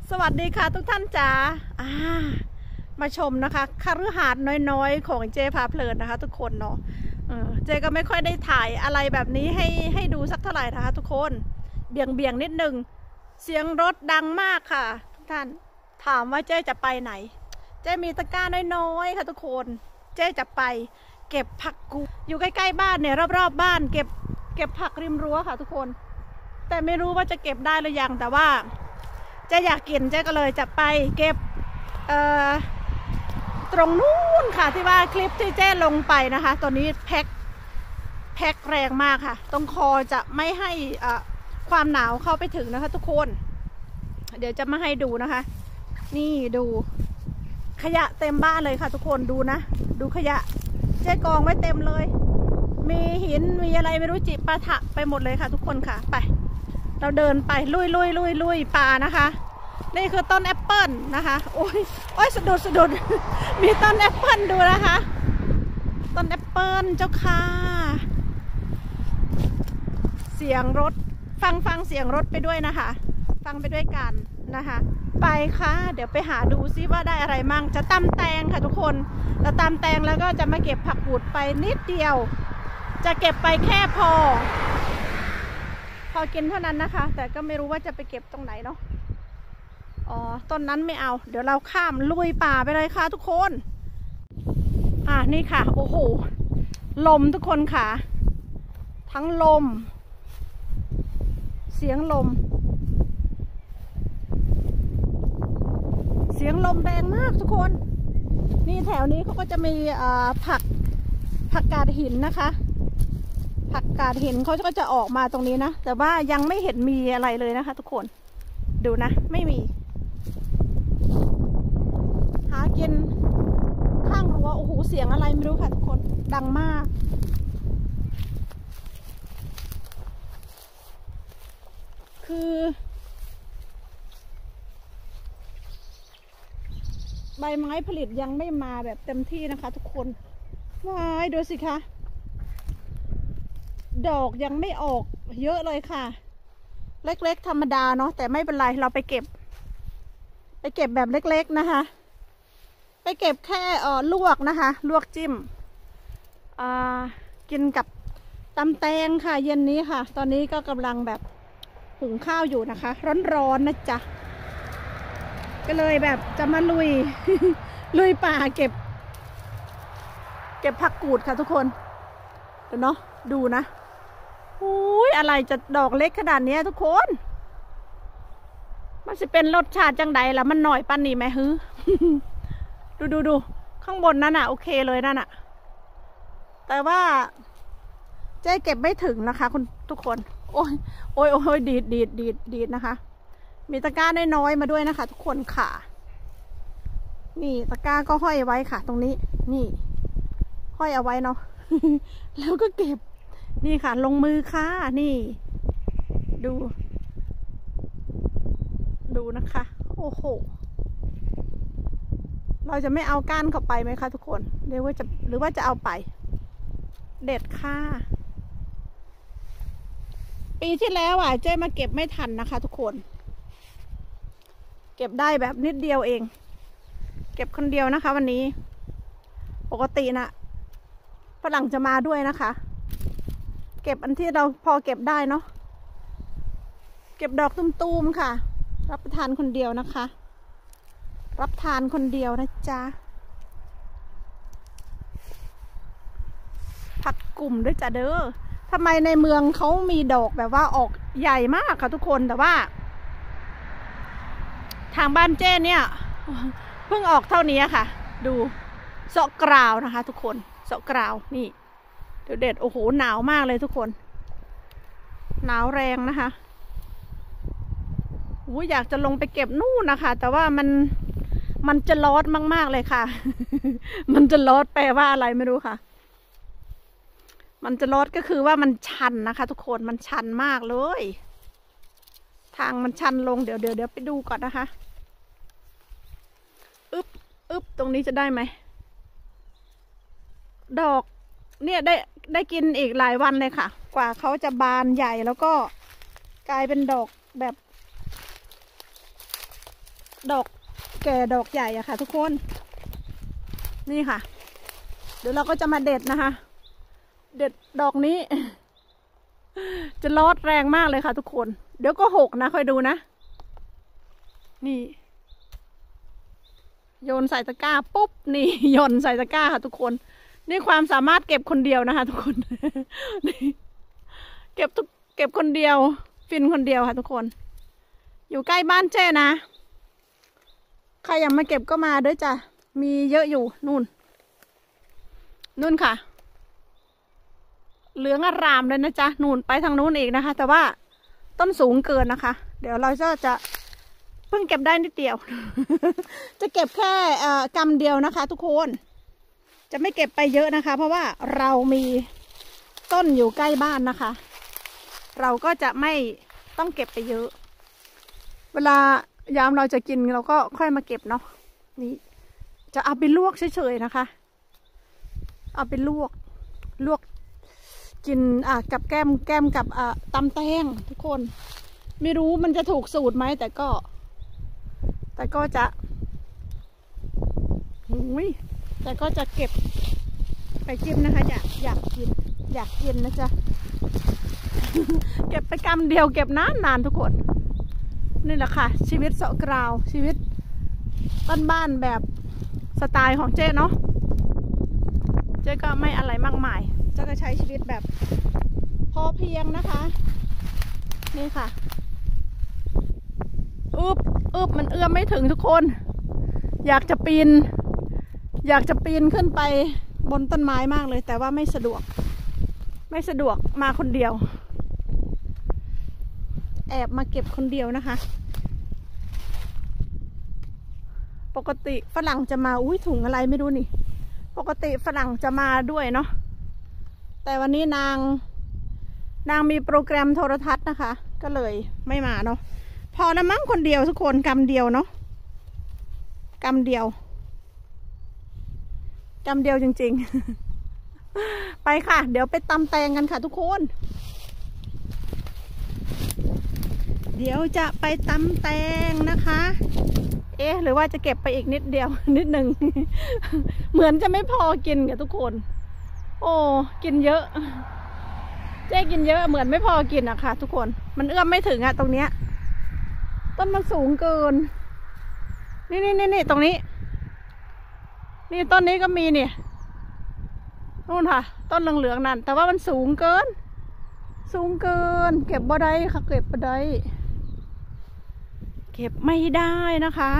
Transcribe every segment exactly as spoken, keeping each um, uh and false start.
สวัสดีค่ะทุกท่านจ๋ามาชมนะคะคฤหาสน์น้อยๆของเจพาเพลินนะคะทุกคนเนาะเจก็ไม่ค่อยได้ถ่ายอะไรแบบนี้ให้ให้ดูสักเท่าไหร่นะคะทุกคนเบี่ยงเบี่ยงนิดนึงเสียงรถดังมากค่ะทุกท่านถามว่าเจจะไปไหนเจมีตะกร้าน้อยๆค่ะทุกคนเจจะไปเก็บผักกูอยู่ใกล้ๆบ้านเนี่ยรอบๆบ้านเก็บเก็บผักริมรั้วค่ะทุกคนแต่ไม่รู้ว่าจะเก็บได้หรือยังแต่ว่าเจ๊อยากกินเจ๊ก็เลยจะไปเก็บตรงนู้นค่ะที่ว่าคลิปที่เจ๊ลงไปนะคะตอนนี้แพ็คแพ็คแรงมากค่ะตรงคอจะไม่ให้ความหนาวเข้าไปถึงนะคะทุกคนเดี๋ยวจะมาให้ดูนะคะนี่ดูขยะเต็มบ้านเลยค่ะทุกคนดูนะดูขยะเจ๊กองไว้เต็มเลยมีหินมีอะไรไม่รู้จิปะทะไปหมดเลยค่ะทุกคนค่ะไปเราเดินไปลุยลุยลุยลุยป่านะคะนี่คือต้นแอปเปิลนะคะโอ้ยโอ้ยสะดุดสะดุดมีต้นแอปเปิลดูนะคะต้นแอปเปิลเจ้าค่ะเสียงรถฟังฟังเสียงรถไปด้วยนะคะฟังไปด้วยกันนะคะไปค่ะเดี๋ยวไปหาดูซิว่าได้อะไรมั่งจะตำแตงค่ะทุกคนจะตำแตงแล้วก็จะมาเก็บผักกูดไปนิดเดียวจะเก็บไปแค่พอพอกินเท่านั้นนะคะแต่ก็ไม่รู้ว่าจะไปเก็บตรงไหนเนาะอ๋อต้นนั้นไม่เอาเดี๋ยวเราข้ามลุยป่าไปเลยค่ะทุกคนอ่ะนี่ค่ะโอ้โหลมทุกคนค่ะทั้งลมเสียงลมเสียงลมแรงมากทุกคนนี่แถวนี้เขาก็จะมีผักผักกาดหินนะคะผักกาดหินเขาก็จะออกมาตรงนี้นะแต่ว่ายังไม่เห็นมีอะไรเลยนะคะทุกคนดูนะไม่มีหากินข้างรั้วโอ้โหเสียงอะไรไม่รู้ค่ะทุกคนดังมากคือใบไม้ผลิตยังไม่มาแบบเต็มที่นะคะทุกคนว้ายดูสิคะดอกยังไม่ออกเยอะเลยค่ะเล็กๆธรรมดาเนาะแต่ไม่เป็นไรเราไปเก็บไปเก็บแบบเล็กๆนะคะไปเก็บแค่เอ่อลวกนะคะลวกจิ้มอ่ากินกับตำแตงค่ะเย็นนี้ค่ะตอนนี้ก็กำลังแบบหุงข้าวอยู่นะคะร้อนๆนะจ๊ะก็เลยแบบจะมาลุย ลุยป่าเก็บเก็บผักกูดค่ะทุกคนเดี๋ยวเนาะดูนะอุ้ยอะไรจะดอกเล็กขนาดนี้ทุกคนมันจะเป็นรสชาติจังใดล่ะมันหน่อยปั้นนี่ไหมฮึ ดูดูดูข้างบนนั่นน่ะโอเคเลยนั่นน่ะแต่ว่าเจ๊เก็บไม่ถึงนะคะคุณทุกคนโอ้ยโอ้ยโอ้ยดีดดีดดีดดีดนะคะมีตะกร้าน้อยๆมาด้วยนะคะทุกคนค่ะนี่ตะกร้าก็ห้อยไว้ค่ะตรงนี้นี่ห้อยเอาไว้เนาะ แล้วก็เก็บนี่ค่ะลงมือค่ะนี่ดูดูนะคะโอ้โหเราจะไม่เอาก้านเข้าไปไหมคะทุกคนเรียกว่าจะหรือว่าจะเอาไปเด็ดค่ะปีที่แล้วอ่ะเจ๊มาเก็บไม่ทันนะคะทุกคนเก็บได้แบบนิดเดียวเองเก็บคนเดียวนะคะวันนี้ปกตินะฝรั่งจะมาด้วยนะคะเก็บอันที่เราพอเก็บได้เนาะเก็บดอกตุ้มๆค่ะรับประทานคนเดียวนะคะรับทานคนเดียวนะจ๊ะผักกลุ่มด้วยจ้ะเด้อทำไมในเมืองเขามีดอกแบบว่าออกใหญ่มากค่ะทุกคนแต่ว่าทางบ้านเจ้เนี่ยเพิ่งออกเท่านี้ค่ะดูเสาะกราวนะคะทุกคนเสาะกราวนี่เดี๋ยวเด็ดโอ้โหหนาวมากเลยทุกคนหนาวแรงนะคะโอ้อยากจะลงไปเก็บนู่นนะคะแต่ว่ามันมันจะลอดมากๆเลยค่ะ มันจะลอดแปลว่าอะไรไม่รู้ค่ะมันจะลอดก็คือว่ามันชันนะคะทุกคนมันชันมากเลยทางมันชันลงเดี๋ยวเดี๋ยวเดี๋ยวไปดูก่อนนะคะอึ๊บอึ๊บตรงนี้จะได้ไหมดอกเนี่ยได้ได้กินอีกหลายวันเลยค่ะกว่าเขาจะบานใหญ่แล้วก็กลายเป็นดอกแบบดอกแก่ดอกใหญ่อะค่ะทุกคนนี่ค่ะเดี๋ยวเราก็จะมาเด็ดนะคะ เด็ดดอกนี้ จะลอดแรงมากเลยค่ะทุกคนเดี๋ยวก็หกนะค่อยดูนะนี่โยนใส่ตะกร้าปุ๊บนี่โยนใส่ตะกร้าค่ะทุกคนนี่ความสามารถเก็บคนเดียวนะคะทุกคน นี่เก็บทุกเก็บคนเดียวฟินคนเดียวค่ะทุกคนอยู่ใกล้บ้านเจ้นะใครอยากมาเก็บก็มาด้วยจ้ะมีเยอะอยู่นู่นนู่นค่ะเหลืองอารามเลยนะจ๊ะนู่นไปทางนู้นอีกนะคะแต่ว่าต้นสูงเกินนะคะเดี๋ยวเราก็จะเพิ่งเก็บได้นิดเดียว จะเก็บแค่กำเดียวนะคะทุกคนจะไม่เก็บไปเยอะนะคะเพราะว่าเรามีต้นอยู่ใกล้บ้านนะคะเราก็จะไม่ต้องเก็บไปเยอะเวลายามเราจะกินเราก็ค่อยมาเก็บเนาะนี่จะเอาไปลวกเฉยๆนะคะเอาไปลวกลวกกินอ่ะกับแก้มแก้มกับอ่ะตำแตงทุกคนไม่รู้มันจะถูกสูตรไหมแต่ก็แต่ก็จะหุยแต่ก็จะเก็บไปจิ้มนะคะอยากอยากกินอยากกินนะจ๊ะ เก็บไปกำเดียวเก็บนานนานทุกคนนี่แหละค่ะชีวิตเสาะกราวชีวิตบ้านๆแบบสไตล์ของเจ๊เนาะเจ๊ก็ไม่อะไรมากมายเจ๊ก็ใช้ชีวิตแบบพอเพียงนะคะนี่ค่ะอึบอึบมันเอื้อมไม่ถึงทุกคนอยากจะปีนอยากจะปีนขึ้นไปบนต้นไม้มากเลยแต่ว่าไม่สะดวกไม่สะดวกมาคนเดียวแอบมาเก็บคนเดียวนะคะปกติฝรั่งจะมาอุ้ยถุงอะไรไม่รู้นี่ปกติฝรั่งจะมาด้วยเนาะแต่วันนี้นางนางมีโปรแกรมโทรทัศน์นะคะก็เลยไม่มาเนาะพอแล้วมั้งคนเดียวทุกคนกำเดียวเนาะกำเดียวกำเดียวจริงๆ ไปค่ะเดี๋ยวไปตำแตงกันค่ะทุกคนเดี๋ยวจะไปตำแตงนะคะเอ๊ะหรือว่าจะเก็บไปอีกนิดเดียว นิดหนึ่ง เหมือนจะไม่พอกินกับทุกคนโอ้กินเยอะเจ๊กินเยอะเหมือนไม่พอกินอะค่ะทุกคนมันเอื้อมไม่ถึงอะตรงเนี้ยต้นมันสูงเกินนี่นี่นี่นี่ตรงนี้นี่ต้นนี้ก็มีเนี่ยนู่นค่ะต้นเหลืองๆนั่นแต่ว่ามันสูงเกินสูงเกินเก็บบ่ได้ค่ะเก็บบ่ได้เก็บไม่ได้นะคะ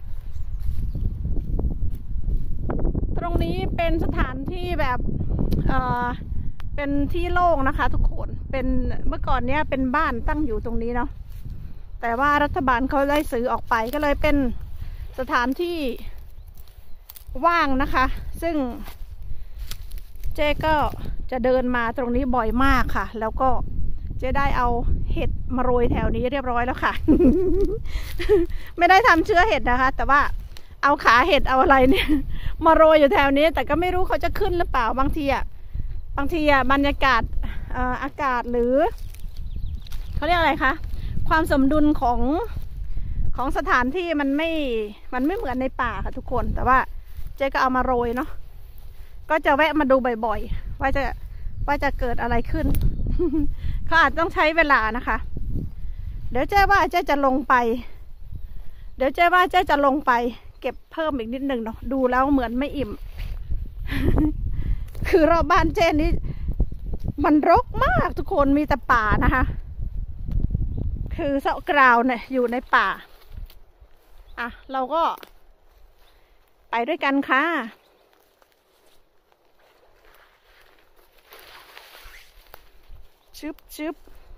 ตรงนี้เป็นสถานที่แบบเอ่อเป็นที่โล่งนะคะทุกคนเป็นเมื่อก่อนเนี้ยเป็นบ้านตั้งอยู่ตรงนี้เนาะแต่ว่ารัฐบาลเขาได้ซื้อออกไปก็เลยเป็นสถานที่ว่างนะคะซึ่งเจ๊ก็จะเดินมาตรงนี้บ่อยมากค่ะแล้วก็เจ๊ได้เอาเห็ดมาโรยแถวนี้เรียบร้อยแล้วค่ะ ไม่ได้ทำเชื้อเห็ดนะคะแต่ว่าเอาขาเห็ดเอาอะไรเนี่ยมาโรยอยู่แถวนี้แต่ก็ไม่รู้เขาจะขึ้นหรือเปล่าบางทีอ่ะบางทีอ่ะบรรยากาศอากาศหรือเขาเรียกอะไรคะความสมดุลของของสถานที่มันไม่มันไม่เหมือนในป่าค่ะทุกคนแต่ว่าเจ๊ก็เอามาโรยเนาะก็จะแวะมาดูบ่อยๆว่าจะว่าจะเกิดอะไรขึ้น เขาอาจต้องใช้เวลานะคะเดี๋ยวเจ๊ว่าเจ๊จะลงไปเดี๋ยวเจ๊ว่าเจ๊จะลงไปเก็บเพิ่มอีกนิดนึงเนาะดูแล้วเหมือนไม่อิ่ม คือรอบบ้านเจ๊นี้มันรกมากทุกคนมีแต่ป่านะคะคือเสาะกราวเนี่ยอยู่ในป่าอ่ะเราก็ไปด้วยกันค่ะชึบชึบ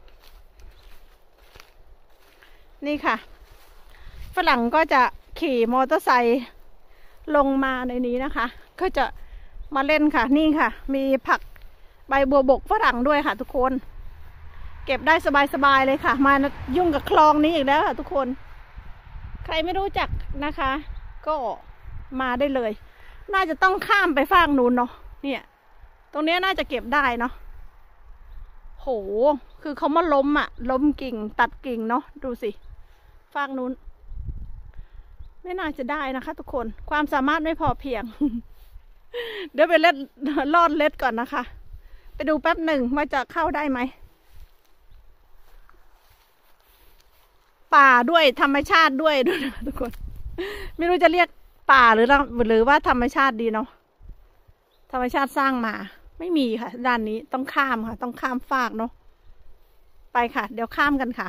นี่ค่ะฝรั่งก็จะขี่มอเตอร์ไซค์ลงมาในนี้นะคะก็จะมาเล่นค่ะนี่ค่ะมีผักใบบัวบกฝรั่งด้วยค่ะทุกคนเก็บได้สบายๆเลยค่ะมายุ่งกับคลองนี้อีกแล้วค่ะทุกคนใครไม่รู้จักนะคะก็มาได้เลยน่าจะต้องข้ามไปฝั่งนู้นเนาะเนี่ยตรงนี้น่าจะเก็บได้เนาะโหคือเขามาล้มอ่ะล้มกิ่งตัดกิ่งเนาะดูสิฝั่งนู้นไม่น่าจะได้นะคะทุกคนความสามารถไม่พอเพียง เดี๋ยวไปเล็ดลอดเล็ดก่อนนะคะไปดูแป๊บหนึ่งว่าจะเข้าได้ไหมป่าด้วยธรรมชาติด้วยด้วยนะทุกคนไม่รู้จะเรียกป่าหรือหรือว่าธรรมชาติดีเนาะธรรมชาติสร้างมาไม่มีค่ะด้านนี้ต้องข้ามค่ะต้องข้ามฟากเนาะไปค่ะเดี๋ยวข้ามกันค่ะ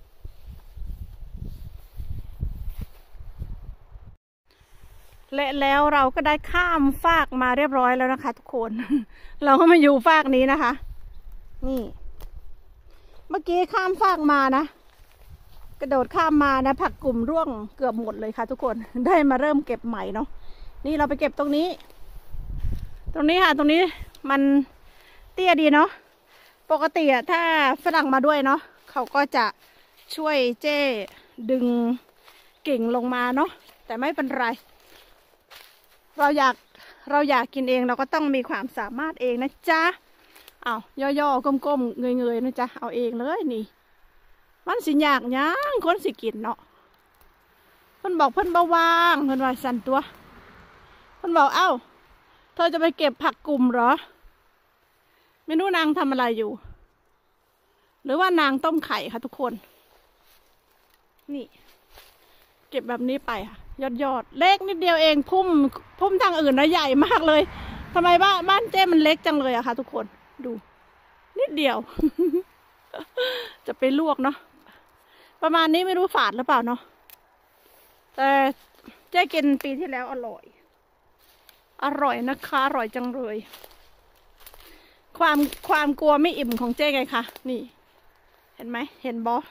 และแล้วเราก็ได้ข้ามฟากมาเรียบร้อยแล้วนะคะทุกคน เราก็มาอยู่ฟากนี้นะคะนี่เมื่อกี้ข้ามฟากมานะกระโดดข้ามมานะผักกลุ่มร่วงเกือบหมดเลยค่ะทุกคนได้มาเริ่มเก็บใหม่เนาะนี่เราไปเก็บตรงนี้ตรงนี้ค่ะตรงนี้มันเตี้ยดีเนาะปกติอะถ้าฝรั่งมาด้วยเนาะเขาก็จะช่วยเจ้ดึงกิ่งลงมาเนาะแต่ไม่เป็นไรเราอยากเราอยากกินเองเราก็ต้องมีความสามารถเองนะจ๊ะเอาย่อๆก้มๆเงยๆนะจ๊ะเอาเองเลยนี่มันสิยากยังคนสิกินเนาะเพิ่นบอกเพิ่นเบาว่างเพิ่นว่าสั่นตัวเพิ่นบอกเอ้าเธอจะไปเก็บผักกลุ่มเหรอไม่รู้นางทำอะไรอยู่หรือว่านางต้มไข่ค่ะทุกคนนี่เก็บแบบนี้ไปค่ะยอดยอดเล็กนิดเดียวเองพุ่มพุ่มทางอื่นนะใหญ่มากเลยทำไมบ้านบ้านเจ้มันเล็กจังเลยอะค่ะทุกคนดูนิดเดียว จะไปลวกเนาะประมาณนี้ไม่รู้ฝาดหรือเปล่าเนาะแต่เจ๊กินปีที่แล้วอร่อยอร่อยนะคะอร่อยจังเลยความความกลัวไม่อิ่มของเจ๊ไงคะนี่เห็นไหมเห็นบอ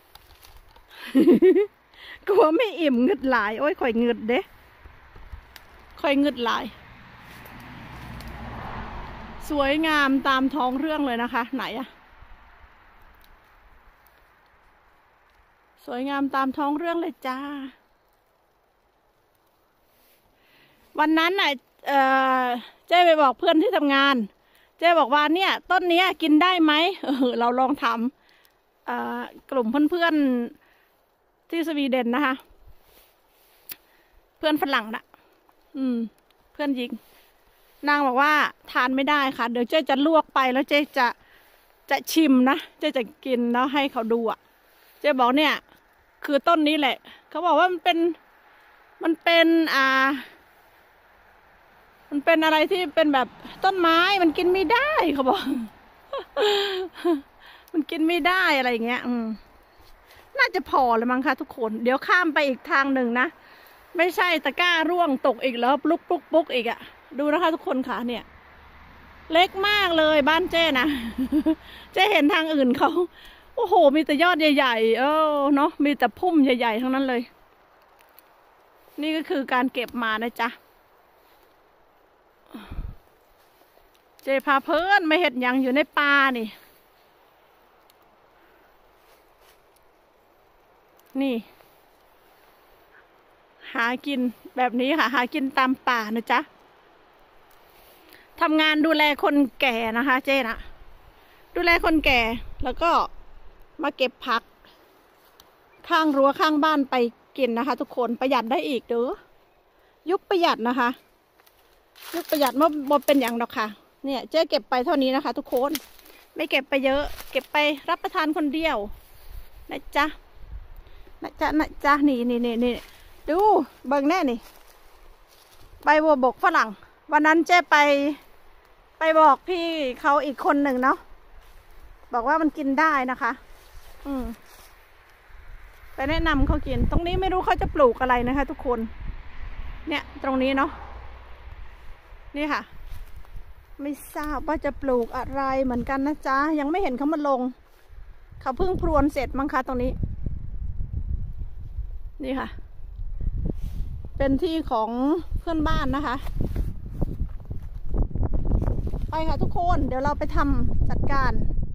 กลัวไม่อิ่มเงึดหลายโอ้ยข่อยเงึดเด้ข่อยเงึดหลายสวยงามตามท้องเรื่องเลยนะคะไหนอะสวยงามตามท้องเรื่องเลยจ้าวันนั้นน่ะเอ่อเจ๊ไปบอกเพื่อนที่ทำงานเจ๊บอกว่าเนี่ยต้นเนี้ยกินได้ไหมเออเราลองทำเอ่อกลุ่มเพื่อนๆที่สวีเดนนะคะเพื่อนฝรั่งนะอืมเพื่อนหญิงนางบอกว่าทานไม่ได้ค่ะเดี๋ยวเจ๊จะลวกไปแล้วเจ๊จะจะชิมนะเจ๊จะกินแล้วให้เขาดูอ่ะเจ๊บอกเนี่ยคือต้นนี้แหละเขาบอกว่ามันเป็นมันเป็นอ่ามันเป็นอะไรที่เป็นแบบต้นไม้มันกินไม่ได้เขาบอก มันกินไม่ได้อะไรอย่างเงี้ยอืมน่าจะพอเลยมั้งคะทุกคนเดี๋ยวข้ามไปอีกทางหนึ่งนะไม่ใช่ตะกร้าร่วงตกอีกแล้วปุ๊กปุ๊กปุ๊กอีกอะดูนะคะทุกคนค่ะเนี่ยเล็กมากเลยบ้านเจ้นะ เจ้เห็นทางอื่นเขาโอ้โหมีแต่ยอดใหญ่ๆเออเนาะมีแต่พุ่มใหญ่ๆทั้งนั้นเลยนี่ก็คือการเก็บมานะจ๊ะเจพาเพื่อนมาเห็ดยังอยู่ในป่านี่นี่หากินแบบนี้ค่ะหากินตามป่านะจ๊ะทำงานดูแลคนแก่นะคะเจ๊นะดูแลคนแก่แล้วก็มาเก็บผักข้างรั้วข้างบ้านไปกินนะคะทุกคนประหยัดได้อีกเด้อยุคประหยัดนะคะยุคประหยัดเมื่อบนเป็นอย่างดอกค่ะเนี่ยเจ๊เก็บไปเท่านี้นะคะทุกคนไม่เก็บไปเยอะเก็บไปรับประทานคนเดียวนะจ๊ะนะจ๊ะนะจ๊ะนี่นี่นี่นี่ดูเบิ่งแน่นี่ใบบัวบกฝรั่งวันนั้นเจ๊ไปไปบอกพี่เขาอีกคนหนึ่งเนาะบอกว่ามันกินได้นะคะอืมไปแนะนำเขากินตรงนี้ไม่รู้เขาจะปลูกอะไรนะคะทุกคนเนี่ยตรงนี้เนาะนี่ค่ะไม่ทราบว่าจะปลูกอะไรเหมือนกันนะจ๊ะยังไม่เห็นเขามาลงเขาเพิ่งพรวนเสร็จมั้งคะตรงนี้นี่ค่ะเป็นที่ของเพื่อนบ้านนะคะไปค่ะทุกคนเดี๋ยวเราไปทำจัดการ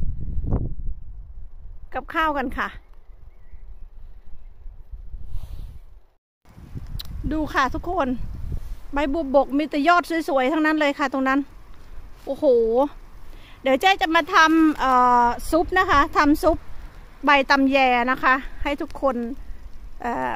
กับข้าวกันค่ะดูค่ะทุกคนใบบัวบกมีแต่ยอดสวยๆทั้งนั้นเลยค่ะตรงนั้นโอ้โหเดี๋ยวเจ๊จะมาทำเอ่อซุปนะคะทำซุปใบตำแยนะคะให้ทุกคนเอ่อไป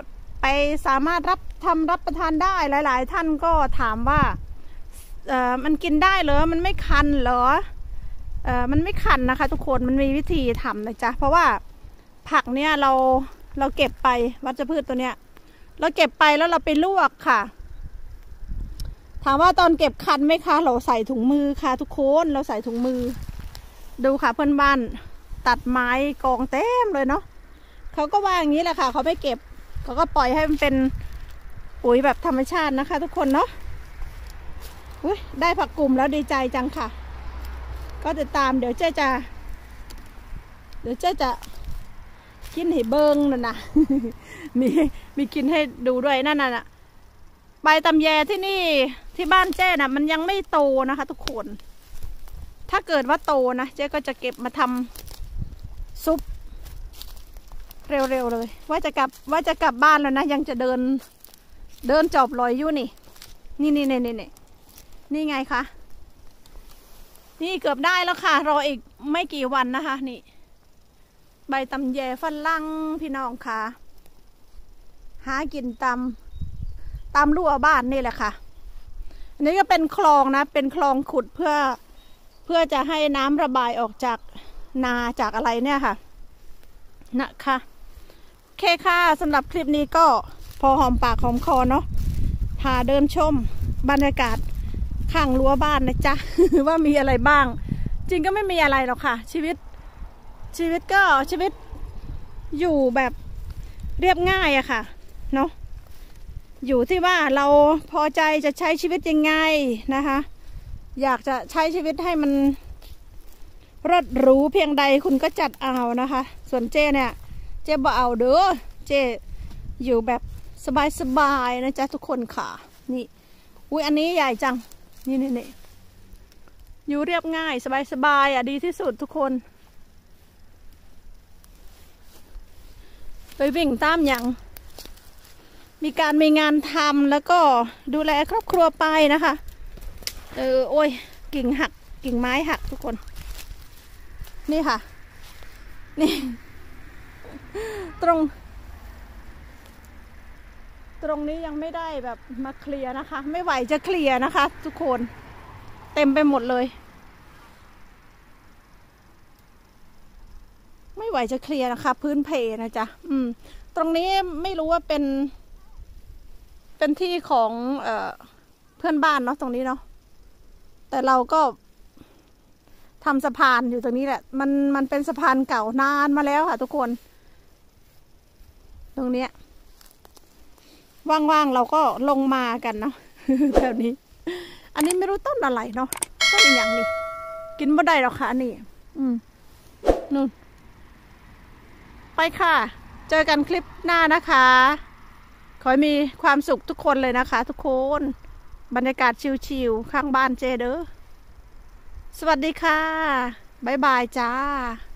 สามารถรับทำรับประทานได้หลายๆท่านก็ถามว่าเอ่อมันกินได้เหรอมันไม่คันเหรอเอ่อมันไม่คันนะคะทุกคนมันมีวิธีทำนะจ๊ะเพราะว่าผักเนี่ยเราเราเก็บไปวัชพืชตัวเนี้ยเราเก็บไปแล้วเราไปลวกค่ะถามว่าตอนเก็บคันไหมคะเราใส่ถุงมือค่ะทุกคนเราใส่ถุงมือดูค่ะเพื่อนบ้านตัดไม้กองเต็มเลยเนาะเขาก็ว่าอย่างนี้แหละค่ะเขาไม่เก็บเขาก็ปล่อยให้มันเป็นปุ๋ยแบบธรรมชาตินะคะทุกคนเนาะอุ้ยได้ผักกลุ่มแล้วดีใจจังค่ะก็จะตามเดี๋ยวเจ๊จะเดี๋ยวเจ๊จะกินให้เบิ้งนั่นนะ มีมีกินให้ดูด้วยนั่นน่ะใบตำแยที่นี่ที่บ้านเจ๊น่ะมันยังไม่โตนะคะทุกคนถ้าเกิดว่าโตนะเจ๊ก็จะเก็บมาทำซุปเร็วๆเลยว่าจะกลับว่าจะกลับบ้านแล้วนะยังจะเดินเดินจอบลอยอยู่นี่นี่นี่นี่นี่นี่ไงคะนี่เกือบได้แล้วค่ะรออีกไม่กี่วันนะคะนี่ใบตำแยฝรั่งพี่น้องค่ะหากินตามตามรั้วบ้านนี่แหละค่ะอันนี้ก็เป็นคลองนะเป็นคลองขุดเพื่อเพื่อจะให้น้ำระบายออกจากนาจากอะไรเนี่ยค่ะนะคะโอเคค่ะสำหรับคลิปนี้ก็พอหอมปากหอมคอเนาะพาเดินชมบรรยากาศข้างรั้วบ้านนะจ๊ะ ว่ามีอะไรบ้างจริงก็ไม่มีอะไรหรอกค่ะชีวิตชีวิตก็ชีวิตอยู่แบบเรียบง่ายอะค่ะเนาะอยู่ที่ว่าเราพอใจจะใช้ชีวิตยังไงนะคะอยากจะใช้ชีวิตให้มันรสหรูเพียงใดคุณก็จัดเอานะคะส่วนเจ้เนี่ยเจ้บ่เอาเด้อเจ้อยู่แบบสบายๆนะจ๊ะทุกคนค่ะนี่อุ้ยอันนี้ใหญ่จังนี่นี่นี่อยู่เรียบง่ายสบายๆอ่ะดีที่สุดทุกคนไปวิ่งตามอย่างมีการมีงานทำแล้วก็ดูแลครอบครัวไปนะคะเออโอ้ยกิ่งหักกิ่งไม้หักทุกคนนี่ค่ะนี่ตรงตรงนี้ยังไม่ได้แบบมาเคลียร์นะคะไม่ไหวจะเคลียร์นะคะทุกคนเต็มไปหมดเลยไม่ไหวจะเคลียร์นะคะพื้นเพนะจ๊ะอืมตรงนี้ไม่รู้ว่าเป็นเป็นที่ของเอ่อเพื่อนบ้านเนาะตรงนี้เนาะแต่เราก็ทำสะพานอยู่ตรงนี้แหละมันมันเป็นสะพานเก่านานมาแล้วค่ะทุกคนตรงเนี้ยว่างๆเราก็ลงมากันเนาะ แถวนี้อันนี้ไม่รู้ต้นอะไรเนาะต้นอย่างนี้กินบ่ได้หรอกค่ะอันนี้อืมนู่นไปค่ะเจอกันคลิปหน้านะคะขอให้มีความสุขทุกคนเลยนะคะทุกคนบรรยากาศชิลๆข้างบ้านเจเด้อสวัสดีค่ะบ๊ายบายจ้า